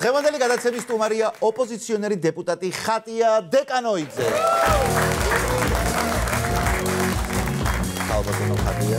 დღევანდელი გადაცემის სტუმარია ოპოზიციონერი დეპუტატი ხატია დეკანოიძე. ალბათო ხატია.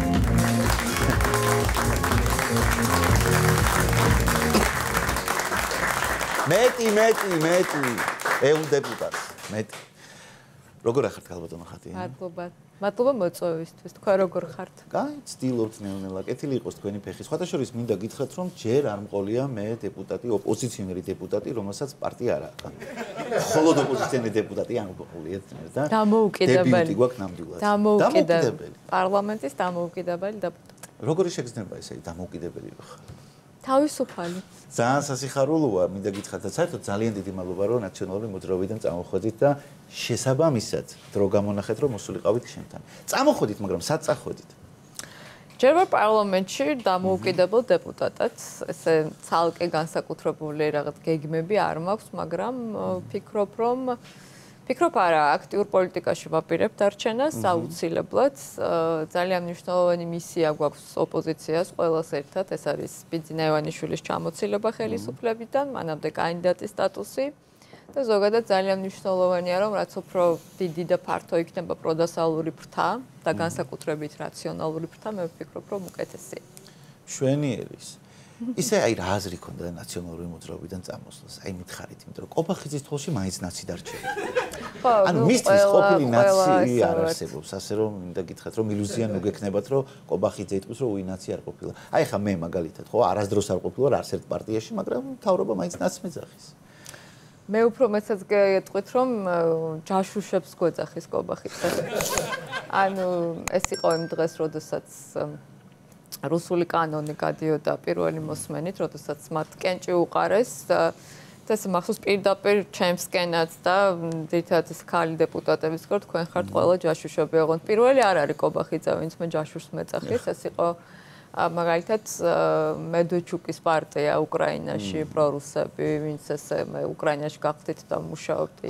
მეტი. ეუნ დეპუტატს. მეტი. როგორ ახართ ალბათო ხატია? მადლობა მოწვევისთვის. თქვენ როგორ ხართ? კაი, ცდილობთ ნელ-ნელა. კეთილი იყოს თქვენი ფეხი. სხვათა შორის მინდა გითხრათ, რომ ჯერ არ მყოლია მე დეპუტატი, ოპოზიციონერი დეპუტატი, რომელსაც პარტია არ აქვს. მხოლოდ ოპოზიციონერი დეპუტატი არ მყოლია და დამოუკიდებელი გვაქვს ნამდვილად. დამოუკიდებელი. პარლამენტის დამოუკიდებელი დეპუტატი. როგორი შეგრძნება ესე დამოუკიდებელი ხარ? თავისუფალი. ძალიან სასიხარულოა, მინდა გითხრათ და საერთოდ ძალიან დიდი მადლობა რომ ნაციონალური მოძრაობიდან წამოხვედით და შესაბამისად დრო გამონახეთ რომ მოსულიყავით შენთან. წამოხვედით, მაგრამ სად წახვედით? ჯერ ვარ პარლამენტში დამოუკიდებელ დეპუტატად, ესე ცალკე განსაკუთრებული რაღაც გეგმები არ მაქვს, მაგრამ ფიქრობ არა, აქტიურ პოლიტიკაში ვაპირებ დარჩენას, აუცილებლად. ძალიან მნიშვნელოვანი მისია გვაქვს ოპოზიციას ყველას ერთად, ეს არის ბიძინა ივანიშვილის ჩამოცილება ხელისუფლებიდან, მანამდე კანდიდატის სტატუსი. და ზოგადად ძალიან მნიშვნელოვანია, რომ რაც უფრო დიდი და ფართო იქნება პროდასალური ფრთა და განსაკუთრებით რაციონალური ფრთა, მე ვფიქრობ, რომ უკეთესია. მშვენიერის. ისე აი რა აზრი ქონდა ნაციონალური მოძრაობიდან წამოსვლას? აი მითხარით, იმიტომ რომ კობახიძის თვალში მაინც ნაცი დარჩება. ანუ მისთვის ყოფილი ნაცი არ არსებობს, ასე რომ მინდა გითხრათ, რომ ილუზია მოგექნებათ, რომ კობახიძე იტყვის, რომ უი ნაცი არ ყოფილა. აი ხა მე მაგალითად, ხო, არასდროს არ ყოფილა არც ერთ პარტიაში, მაგრამ მთავრობა მაინც ნაცს მეძახის. მე უფრო მეცაც გეტყვით, რომ ჯაშუშებს გვეძახის კობახიძე. ანუ ეს იყო იმ დღეს, როდესაც რუსული კანონი გადიოდა პირველი მოსმენით, როდესაც მათ კენჭი უყარეს და ეს მახსოვს პირდაპირ ჩემსკენაც და ძირითადად ეს ქალი დეპუტატების გქონდ, თქვენ ხართ ყველა ჯაშუშები, ოღონდ პირველი არ არის კობახიძე, ვინც მე ჯაშუშს მეძახის, ეს იყო მაგალითად მედვეჩუკის პარტია უკრაინაში, პრორუსები, ვინც ესე მე უკრაინაში გავხდით და მუშაობდი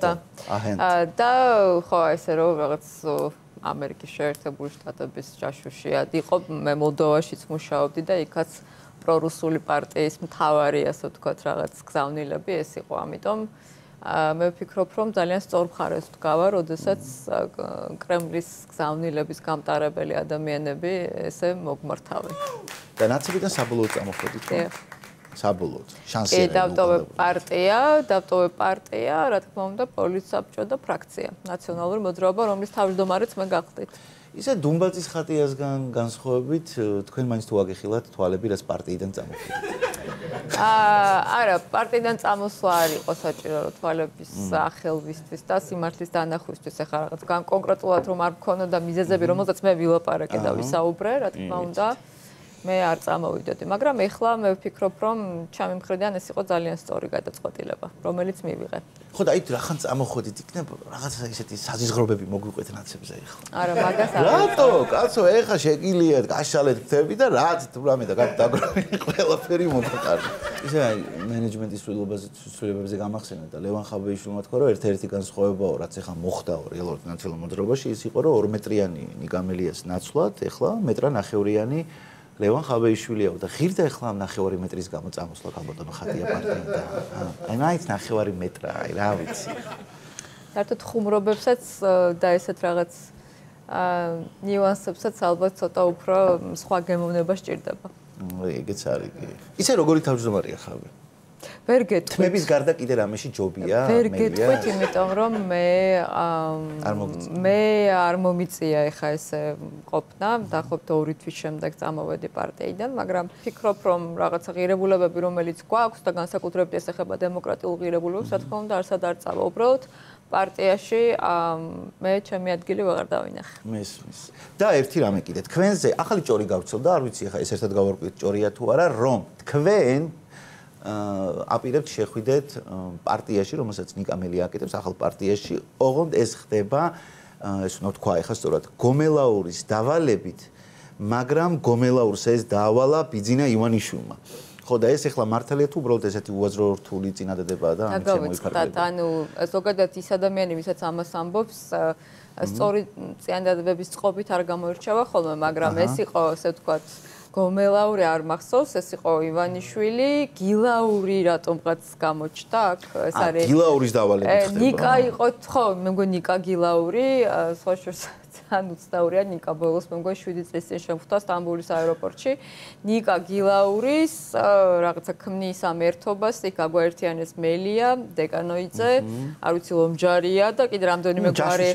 და ხო ესე რომ რაღაც ამერიკის შეერთებული შტატების ჯაშუშია იყო, მე მოლდოვაშიც მუშაობდი და იქაც პრორუსული პარტიის მთავარი, ასე ვთქვათ, რაღაც გზავნილები ეს იყო, ამიტომ მე ვფიქრობ, რომ ძალიან სწორ მხარეს ვდგავარ, როდესაც კრემლის გზავნილების გამტარებელი ადამიანები ესე მოგმართავენ. და ნაცებიდან საბოლოოდ წამოხვედით. საბოლოოდ. შანსი არა. დავტოვე პარტია, რა თქმა უნდა, პოლიტსაბჭო და ფრაქცია. ნაციონალური მოძრაობა, რომლის თავმჯდომარეც მე გავხდით. ისე დუმბაძის ხატიასგან განსხვავებით, თქვენ მაინც თუ აგეხილათ თვალები, რაც პარტიიდან წამოხვედით. არა, პარტიიდან წამოსვლა არ იყო საჭირო თვალების ახელვისთვის და სიმართლის დანახვისთვის, ეხლა რაღაც კონკრეტულად რომ არ მქონოდა მიზეზები, რომელზეც მე ვილაპარაკე და ვისაუბრე, რა თქმა უნდა, მე არ წამოვიდოდი, მაგრამ ეხლა მე ვფიქრობ, რომ ჩემი მხრიდან ეს იყო ძალიან სწორი გადაწყვეტილება, რომელიც მივიღე. ხო და აი რახან წამოხვედით, იქნება რაღაცა ისეთი საზიზღრობები მოგვიყვეთ ნაცებზე ეხლა. არა, მაგას არ. რატო? კაცო, ეხლა შეგიძლიათ გაშალეთ თები და რაც თურმე და გადაგროვილი ყველაფერი მომხდარა. ისე აი მენეჯმენტის ცვლილებებზე გამახსენა და ლევან ხაბეიშვილმა თქვა, რომ ერთ-ერთი განსხვავებაა, რაც ეხლა მოხდაო რეალურად ნაციონალურ მოძრაობაში, ის იყო, რომ 2 მეტრიანი ნიგამელიას ნაცვლად, ეხლა მეტრა-ნახევრიანი ლევან ხაბეიშვილიაო და ღირდა ეხლა 9 მეტრის გამო წამოსვლა ალბათო ხატია პარტიიდან. აი მაინც 9 მეტრა, აი რა ვიცი. საერთოდ ხუმრობებსაც და ესეთ რაღაც ნიუანსებსაც ალბათ ცოტა უფრო სხვა გემოვნება სჭირდება. ეგეც არის კი. ისე როგორი თავმჯდომარეა ხავე? ვერ გეტყვით. თმების გარდა კიდე რამეში ჯობია, ვერ გეტყვით, იმიტომ რომ მე არ მომიწია ეხა ესე ყოფნა, დაახლოებით 2 თვის შემდეგ წამოვედი პარტიიდან, მაგრამ ფიქრობ, რომ რაღაცა ღირებულებები, რომელიც გვაქვს და განსაკუთრებით ეს ეხება დემოკრატიულ ღირებულებებს, რა თქმა უნდა, არსად არ წავა. უბრალოდ პარტიაში მე ჩემი ადგილი ვეღარ დავინახე. მესმის. და ერთი რამე კიდე, თქვენზე ახალი ჭორი გავრცელდა, არ ვიცი ეხა ეს ერთად გავარკვიეთ ჭორია თუ არა, რომ თქვენ აპირებთ შეხვიდეთ პარტიაში, რომელსაც ნიკამელი აკეთებს, ახალ პარტიაში, ოღონდ ეს ხდება, ეს უნდა თქვა ეხლა სწორად, გომელაურის დავალებით, მაგრამ გომელაურს ეს დაავალა ბიძინა ივანიშვილმა. ხო და ეს ეხლა მართალია თუ უბრალოდ ესეთი უაზრო რთული წინადადებაა და ამით შემოიფარგლება. ანუ ზოგადად ის ადამიანი, ვისაც ამას ამბობს, სწორი წინადადებების წყობით არ გამოირჩევა ხოლმე, მაგრამ ეს იყო, ასე ვთქვათ, გომელაური არ მახსოვს, ეს იყო ივანიშვილი, გილაური რატომღაც გამოჩნდა აქ, ეს არის გილაურის დავალებით ხდება. ნიკა იყო, ხო, მე მგონი ნიკა გილაური, სხვა შორს ძალიან უცნაურია ნიკა ბოლოს მე მგონი 7 წლის წინ შემხვდა სტამბოლის აეროპორტში. ნიკა გილაურის რაღაცა ქმნის ამ ერთობას, იქ აგვაერთიანეს მელია, დეკანოიძე, არ ვიცი ლომჯარია და კიდე რამდენიმე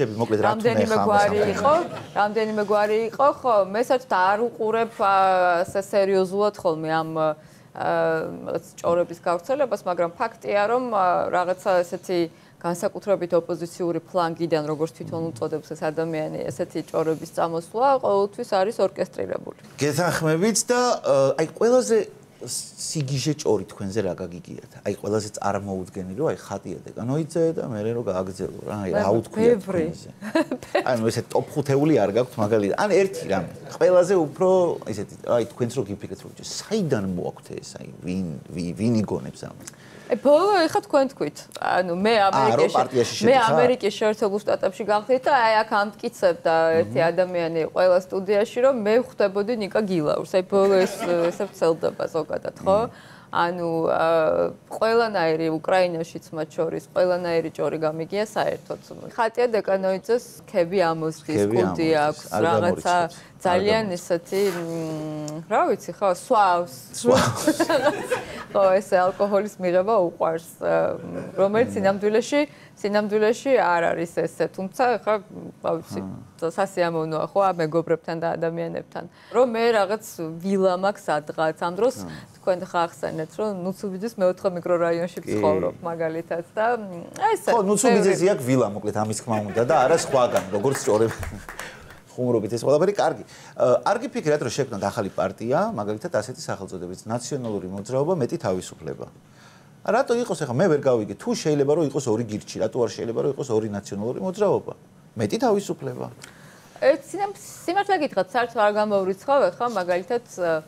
გვარი იყო, ხო, მე საერთოდ არ უყურებ ასე სერიოზულად ხოლმე ამ ჭორების გავრცელებას, მაგრამ ფაქტია, რომ რაღაცა ესეთი განსაკუთრებით ოპოზიციური ფლანგიდან, როგორც თვითონ უწოდებს ეს ადამიანი, ესეთი ჭორების წამოსვლა ყოველთვის არის ორკესტრირებული. გეთანხმებით და აი ყველაზე სიგიჟე ჭორი თქვენზე რა გაგიგიათ? აი ყველაზე წარმოუდგენელი, რომ აი ხატია დეკანოიძე და მე რო გააგზელო რა, აი რა უთქვია თქვენზე. ანუ ესე ტოპ 5-ეული არ გაქვთ მაგალითად. ან ერთი რამე. ყველაზე უფრო ესეთი, აი თქვენც რო გიფიქრეთ, რომ საიდან მოაქვთ ეს, აი ვინ იგონებს ამას? ბოლო ეხა თქვენ თქვით. ანუ მე ამერიკის შეერთებულ შტატებში გავხდით და აი აქ ამტკიცებდა ერთი ადამიანი ყველა სტუდიაში, რომ მე ხვდებოდი ნიკა გილაურს. აი ბოლო ესე ვცელდება ზოგადად, ხო? ანუ ყველანაირი უკრაინაშიც მათ შორის ყველანაირი ჭორი გამიგია საერთოდ. ხატია დეკანოიძეს ქები ამოსდის, კუდი აქვს, რაღაცა ძალიან ისეთი რა ვიცი ხო, სვავს. ხო, ეს ალკოჰოლის მიღება უყვარს, რომელიც სინამდვილეში არ არის ესე, თუმცა ხა, რა ვიცი, სასიამოვნოა ხო, მეგობრებთან და ადამიანებთან. რომ მე რაღაც ვილა მაქვს სადღაც ამ დროს თქვენ ხახსენეთ, რომ ნუცუბიძის მეოთხე მიკრორაიონში ვცხოვრობ მაგალითად და ესე. ხო, ნუცუბიძეზე აქვს ვილა, მოკლედ ამის თქმა უნდა და არა სხვაგან, როგორც ჭორები. ხუმრობით ეს ყველაფერი კარგი. არ გიფიქრეთ, რომ შექმნათ ახალი პარტია, მაგალითად ასეთი სახელწოდებით ნაციონალური მოძრაობა მეტი თავისუფლება. რატო იყოს ახლა მე ვერ გავიგე, თუ შეიძლება რომ იყოს ორი გირჩი, რატო არ შეიძლება რომ იყოს ორი ნაციონალური მოძრაობა? მეტი თავისუფლება. სიმართლე გითხრათ, საერთოდ არ გამოვრიცხავ ახლა მაგალითად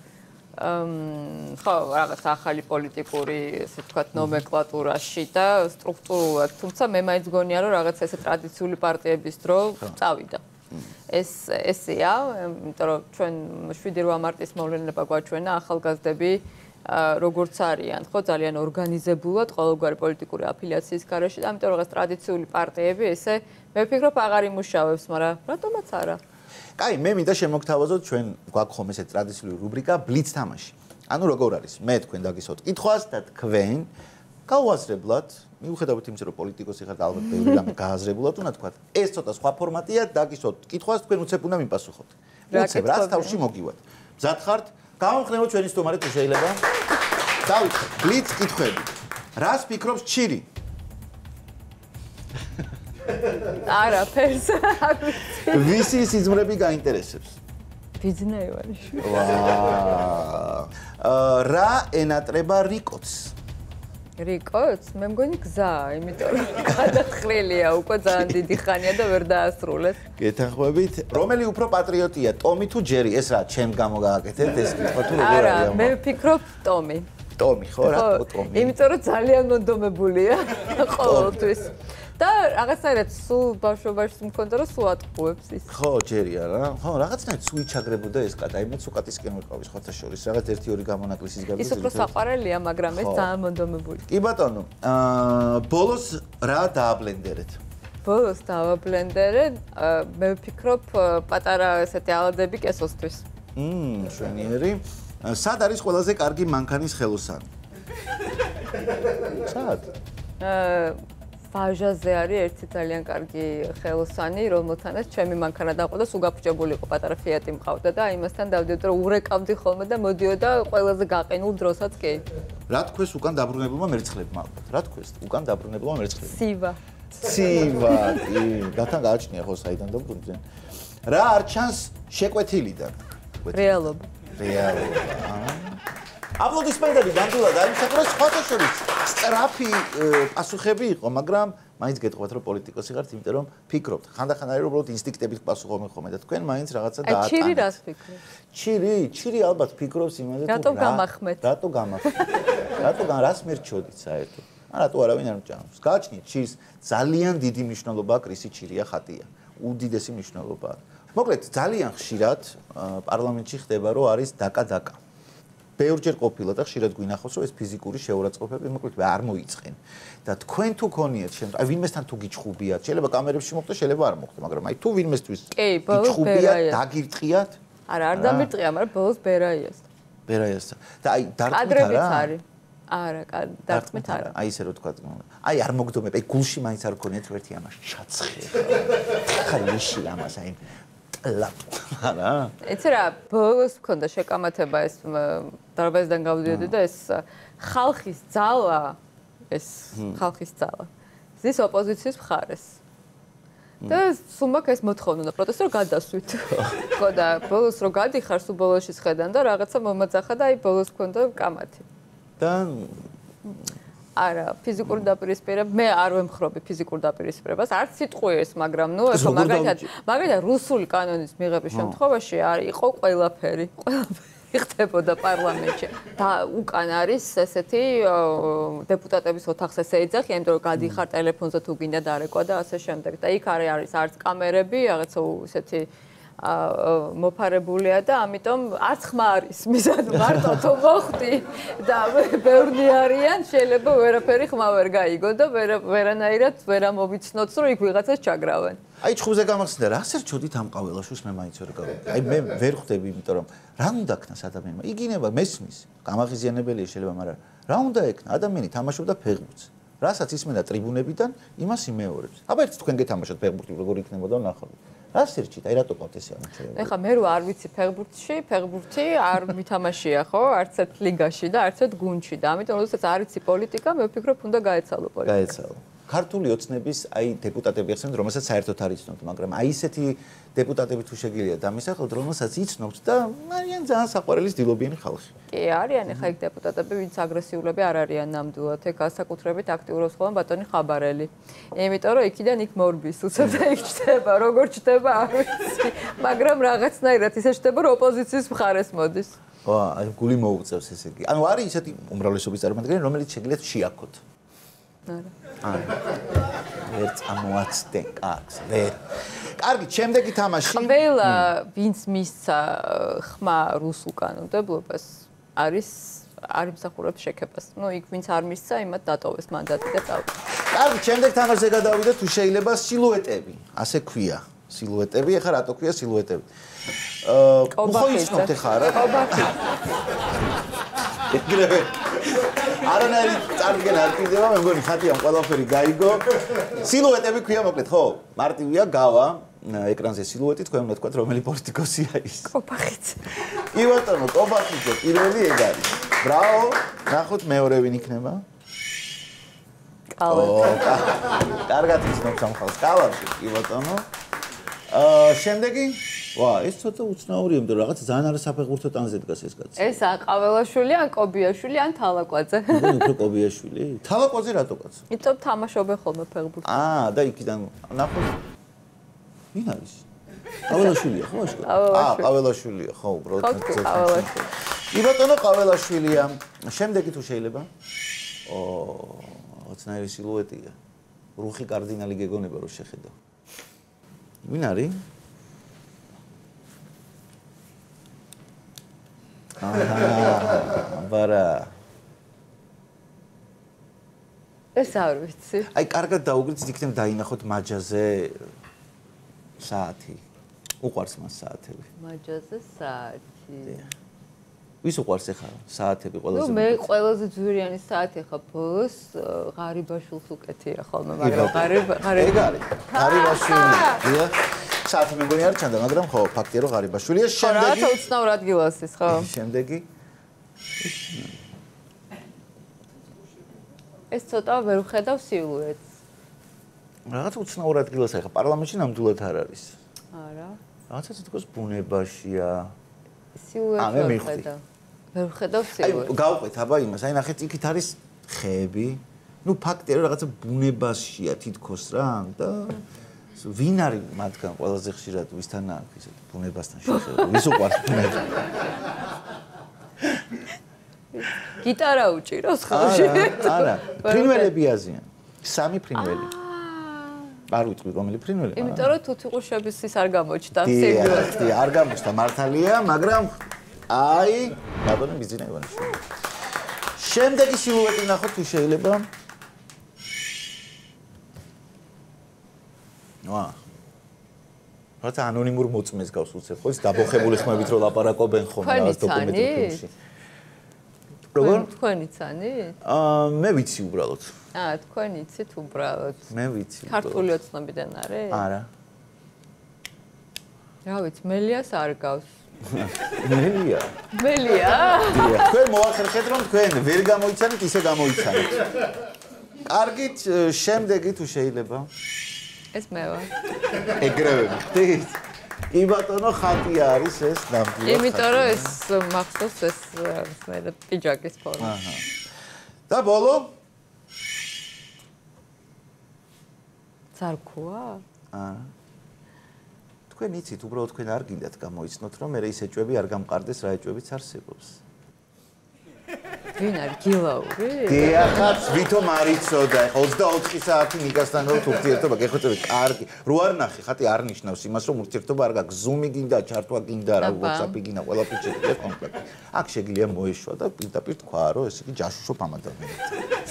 ხო, რაღაც ახალი პოლიტიკური, ესე ვთქვათ, ნომენკლატურაში და სტრუქტურულად, თუმცა მე მაინც გონია, რომ რაღაც ესე ტრადიციული პარტიების დრო წავიდა. ესეა, იმიტომ რომ ჩვენ 7-8 მარტის მოვლენება გვაჩვენა ახალგაზრდები როგორც არიან, ხო, ძალიან ორგანიზებულად ყოველგვარი პოლიტიკური აფილიაციის გარეშე და ამიტომ რაღაც ტრადიციული პარტიები ესე მე ვფიქრობ აღარ იმუშავებს, მაგრამ რატომაც არა. კაი, მე მინდა შემოგთავაზოთ ჩვენ გვაქვს ხომ ესე ტრადიციული რუბრიკა ბლიც თამაში. ანუ როგორ არის? მე თქვენ დაგისვათ კითხვას და თქვენ გაუაზრებლად, მიუხედავად იმისა, რომ პოლიტიკოსი ხართ, ალბათ ბევრი რამე გააზრებულად უნდა თქვათ. ეს ცოტა სხვა ფორმატია, დაგისვათ კითხვას, თქვენ უცებ უნდა მიპასუხოთ. უცებ რაც თავში მოგივათ. მზად ხართ? გავამხნევოთ ჩვენი სტუმარი თუ შეიძლება. დავიწყოთ ბლიც კითხვები. რას ფიქრობს ჩირი? არაფერს. ვისი სიზმრები გაინტერესებს? ბიზნეივარიშვილი. რა ენატრება რიკოც? რიკოც? მე მგონი გზაა, იმიტომ რომ გადახრილია უკვე ძალიან დიდი ხანია და ვერ დაასრულეს. გეთანხმებით, რომელი უფრო პატრიოტია, ტომი თუ ჯერი? ეს რა, ჩემ გამო გააკეთეთ ეს კითხვა თუ როგორ არის? არა, მე ვფიქრობ ტომი. ტომი, ხო, რატო ტომი? იმიტომ რომ ძალიან მონდომებულია ყოველთვის. და რაღაცნაირად სულ ბავშვობაში მქონდა რომ სულ ატყუებს ის. ხო, ჯერია რა. ხო, რაღაცნაირად სულ იჩაგრებოდა ეს კატა, იმეც უკატისკენ ვიყავი სხვათა შორის. რაღაც 1-2 გამონაკლისის გარდა. ის უფრო საყვარელია, მაგრამ ეს ძალიან მონდომებული. კი ბატონო, ბოლოს რა დააბლენდერეთ? ბოლოს დავაბლენდერეთ, მე ვფიქრობ პატარა ესეთი ალადები კესოსთვის. შვენიერი. სად არის ყველაზე კარგი მანქანის ხელოსანი? სად? ვაჟაზე არის ერთი ძალიან კარგი ხელოსანი, რომელთანაც ჩემი მანქანა დაყო და სულ გაფუჭებული იყო, პატარა ფიატი მყავდა და იმასთან დავდივდი, რომ ურეკავდი ხოლმე და მოდიოდა ყველაზე გაყინულ დროსაც კი. რა თქვეს უკან დაბრუნებულმა მერცხლებმა ალბათ? რა თქვეს უკან დაბრუნებულმა მერცხლებმა? ცივა. ცივა, კი, გათან გააჩნია ხო საიდან დაბრუნდნენ. რა არ ჩანს შეკვეთილიდან? რეალობა. აპლოდისმენტები განდულად არის, საკუთარ სხვათა შორის სწრაფი პასუხები იყო, მაგრამ მაინც გეტყვათ, რომ პოლიტიკოსი ხართ, იმიტომ რომ ფიქრობთ. ხანდახან არის უბრალოდ ინსტინქტებით პასუხობენ ხოლმე და თქვენ მაინც რაღაცა დაატანეთ. ჩირი რას ფიქრობს? ჩირი ალბათ ფიქრობს იმაზე, რატო გამახმეთ? რატო რას მერჩოდით საერთოდ? რატო არავინ არ მჭამს? გააჩნიეთ ჩირს ძალიან დიდი მნიშვნელობა კრისი ჩირია ხატია. უდიდესი მნიშვნელობა. მოკლედ ძალიან ხშირად პარლამენტში ხდება რომ არის დაკა-დაკა. ბევრჯერ ყოფილა და ხშირად გვინახავს რომ ეს ფიზიკური შეურაცხყოფები მოკლედ არ მოიწყენ. და თქვენ თუ გქონიათ შემთხვევა, აი ვინმესთან თუ გიჩხუბიათ, შეიძლება კამერებში მოხდეს, შეიძლება არ მოხდეს, მაგრამ აი თუ ვინმესთვის გიჩხუბიათ, დაგირტყიათ? არა, არ დამირტყია, მაგრამ ბოლოს ბერაიასთან. ბერაიასთან. და აი დარტყმით არა? კადრებიც არის. არა, დარტყმით არა. აი ესე რო თქვა. აი არ მოგდომებ, აი გულში მაინც არ გქონიათ ერთი ამას ჩაცხე. ხარიში ამას აი არა? ეცე რა, ბოლოს მქონდა შეკამათება ეს დარბაზიდან გავდიოდი და ეს ხალხის ძალა ზის ოპოზიციის მხარეს. და სულ მაქვს ეს მოთხოვნა და პროტესტი რომ გადასვით. ხო და ბოლოს რო გადიხარ, სულ ბოლოში შედან და რაღაცა მომაძახა და აი ბოლოს მქონდა კამათი. და არა, ფიზიკური დაპირისპირება, მე არ ვემხრობი ფიზიკურ დაპირისპირებას, არც სიტყვიერს, მაგრამ ნუ ეხლა მაგალითად რუსული კანონის მიღების შემთხვევაში იყო ყველაფერი ხდებოდა პარლამენტში. და უკან არის ესეთი დეპუტატების ოთახს ესე ეძახი, იმიტომ რომ გადიხარ ტელეფონზე თუ გინდა დარეკვა და ასე შემდეგ. და იქ არის არც კამერები, რაღაცა ესეთი მოფარებულია და ამიტომ არც ხმა არის მიზანი მარტო თუ მოხდი და ბევრი არიან შეიძლება ვერაფერი ხმა ვერ გაიგო და ვერანაირად ვერ ამოვიცნოთ რომ იქ ვიღაცას ჩაგრავენ. აი ჭხუზე გამახსენდა რა სერჩოდით ამ ყაველაშვილს მე მაინც ვერ გავიგე. აი მე ვერ ხვდები იმიტომ რომ რა უნდა ქნას ადამიანმა იგინება მესმის გამაღიზიანებელია შეიძლება მაგრამ რა უნდა ექნა ადამიანი თამაშობდა ფეხბურთს რასაც ისმენდა ტრიბუნებიდან იმას იმეორებს. აბა ერთ თქვენ გეთამაშოთ ფეხბურთი როგორ იქნებოდა ნახავთ. რა სერჩით? აი რატო ყავთ ესე ამოჩერება? ეხლა მე რო არ ვიცი ფეხბურთი არ მითამაშია ხო? არც ერთ ლიგაში და არც ერთ გუნდში და ამიტომ როდესაც არ იცი პოლიტიკა, მე ვფიქრობ უნდა გაეცალო პოლიტიკა. გაეცალო. ქართული ოცნების აი დეპუტატები ახსენებთ, რომელსაც საერთოდ არ იცნობთ, მაგრამ აი ესეთი დეპუტატები თუ შეგიძლიათ დამისახოთ, რომელსაც იცნობთ და არიან ძალიან საყვარელის დილობიანი ხალხი. კი, არიან ეხლა იქ დეპუტატები, ვინც აგრესიულები არ არიან ნამდვილად, ეგ განსაკუთრებით აქტიურობს ხოლმე ბატონი ხაბარელი. იმიტომ რომ იქიდან იქ მორბის უცებ და იქ ჩდება, როგორ ჩდება არ ვიცი, მაგრამ რაღაცნაირად ისე ჩდება, რომ ოპოზიციის მხარეს მოდის. აი გული მოუწევს ესე იგი. ანუ არის ისეთი უმრავლესობის წარმომადგენელი, რომელიც შეგიძლიათ შეაქოთ. არა. ვერ წამოაცდენ კაცს, ვერ. კარგი, შემდეგი თამაში. ყველა ვინც მისცა ხმა რუსულ კანონმდებლობას არის იმსახურებს შექებას. ნუ იქ ვინც არ მისცა, იმათ დატოვეს მანდატი და წავიდა. კარგი, შემდეგ თამაშზე გადავიდეთ, თუ შეიძლება სილუეტები. ასე ქვია. სილუეტები, ეხლა რატო ქვია სილუეტები? ხო იცნობთ ეხლა რა? ეგრევე. არანაირი წარდგენა არ კიდევა, მე მგონი ხათიამ ყველაფერი გაიგო. სილუეტები ქვია მოკლედ, ხო? მარტივია, გავა ეკრანზე სილუეტი, თქვენ უნდა თქვათ რომელი პოლიტიკოსია ის. კობახიც. კი ბატონო, კობახიძე პირველი ეგ არის. ბრავო, ნახოთ მეორე ვინ იქნება? კალათი. კარგად იცნობ სამხალხოს კალათი, კი ბატონო. შემდეგი ვა, ეს ცოტა უცნაურია, იმიტომ რომ რაღაც ძალიან არასაფეხბურთო ტანზე დგას ეს კაცი. ეს ყაველაშვილი ან კობიაშვილი ან თალაკვაძე. ნუ უფრო კობიაშვილი? თალაკვაძე რატო კაცო? იმიტომ თამაშობენ ხოლმე ფეხბურთს. და იქიდან ნახოთ. ვინ არის? ყაველაშვილია, ხო აშკარა? ყაველაშვილია, ხო, უბრალოდ. ყაველაშვილი. კი ბატონო, ყაველაშვილია. შემდეგი თუ შეიძლება? ოცნაირი სილუეტია. რუხი კარდინალი გეგონება რომ შეხედო. ვინ არის? ბარა. ეს არ ვიცი. აი, კარგად დაუგრით, იქნებ დაინახოთ მაჯაზე საათი. უყვარს მას საათები. მაჯაზე საათი. ვის უყვარს ახლა საათები ყველაზე? ნუ მე ყველაზე ძვირიანი საათი ახლა ბოლოს ღარიბაშვილს უკეთია ხოლმე, მაგრამ ღარიბაშვილია. საათი მე მგონი არ ჩანდა, მაგრამ ხო, ფაქტია რომ ღარიბაშვილია. შემდეგი. რაღაცა უცნაურ ადგილას ის, ხო? შემდეგი. ეს ცოტა ვერ ვხედავ სილუეტს. რაღაცა უცნაურ ადგილას ახლა პარლამენტში ნამდვილად არ არის. არა. რაღაცა თქოს ბუნებაშია. სილუეტს ვერ ვხედავ. ვერ ვხედავ სილუეტს. აი, გავყვეთ აბა იმას, აი ნახეთ იქით არის ხეები. ნუ ფაქტია რომ რაღაცა ბუნებაშია თითქოს რა და ვინ არის მათგან ყველაზე ხშირად ვისთან აქვს ისეთ ბუნებასთან შეხება? ვის უყვარს ბუნება? გიტარა უჭიროს ხოლმე. არა, ფრინველები აზიან. 3 ფრინველი. არ ვიტყვი რომელი ფრინველი. იმიტომ რომ თუთიყუშების ის არ გამოჩნდა სერიოზულად. დი, არ გამოჩნდა მართალია, მაგრამ აი, ბატონი ბიზინა ივანიშვილი. შემდეგი სილუეტი ნახოთ თუ შეიძლება. ვა. რათა ანონიმურ მოწმეს გავს უცებ ხო ის დაბოხებული ხმებით რო ლაპარაკობენ ხომ რაღაც დოკუმენტურ ფილმში. როგორ? თქვენი ცანი? მე ვიცი უბრალოდ. თქვენ იცით უბრალოდ. მე ვიცი. ქართული ოცნებიდან არის? არა. რა ვიცი, მელიას არ გავს. მელია. მელია? თქვენ მოახერხეთ რომ თქვენ ვერ გამოიცანით, ისე გამოიცანით. კარგით, შემდეგი თუ შეიძლება. ეს მე ვარ. ეგრევე ვიხდით. კი ბატონო, ხატი არის ეს ნამდვილად. იმიტომ რომ ეს მახსოვს ეს მე პიჯაკის ფორმა. აჰა. და ბოლო? ზარქოა? არა. თქვენ იცით, უბრალოდ თქვენ არ გინდათ გამოიცნოთ, რომ მე ის ეჭვები არ გამყარდეს, რა ეჭვებიც არსებობს. ვინ არის გილაური? დიახაც, ვითომ არ იცოდა. 24 საათი ნიკასთან რომ ურთიერთობა გეხვეწები, კარგი. რო არ ნახე, ხათი არ ნიშნავს იმას, რომ ურთიერთობა არ გაქვს. Zoom-ი გინდა, ჩარტვა გინდა, რა WhatsApp-ი გინდა, ყველაფერი შეიძლება კომპლექტი. აქ შეგიძლია მოეშვა და პირდაპირ თქვა, რომ ეს იგი ჯაშუშობ ამ ადამიანებს.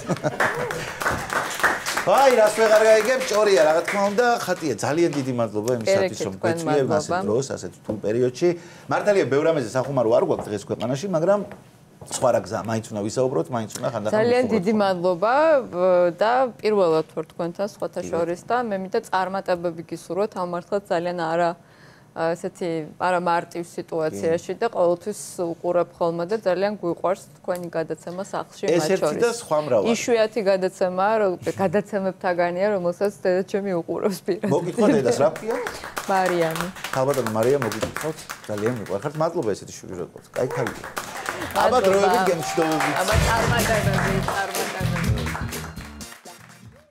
აი, რას ვეღარ გაიგებ, ჭორია, რა თქმა უნდა, ხატია, ძალიან დიდი მადლობა იმისათვის, რომ გვეწვიებ ასეთ დროს, ასეთ თულ პერიოდში. მართალია, ბევრ რამეზე სახუმარო არ გვაქვს დღეს ქვეყანაში, მაგრამ სხვა რა გზა, მაინც უნდა ვისაუბროთ, მაინც უნდა ხანდახან ძალიან დიდი მადლობა და პირველად ვარ თქვენთან სხვათა შორის და მე მინდა წარმატებები გისურვოთ ამ მართლაც ძალიან ესეთი არა მარტივ სიტუაციაში და ყოველთვის უყურებ ხოლმე და ძალიან გვიყვარს თქვენი გადაცემა სახლში მათ შორის. ეს ერთი და სხვა მრავალი. იშვიათი გადაცემაა, გადაცემებთაგანია, რომელსაც დედაჩემი უყურებს პირადად. მოგიტყვა დედას რა ქვია? მარიამი. ხალბატონო მარია მოგიტყავთ, ძალიან მიყვარხართ. მადლობა ესეთი შვილი რო გყავთ. კაი ქალია. აბა დროებით გემშვიდობებით. აბა წარმატებები.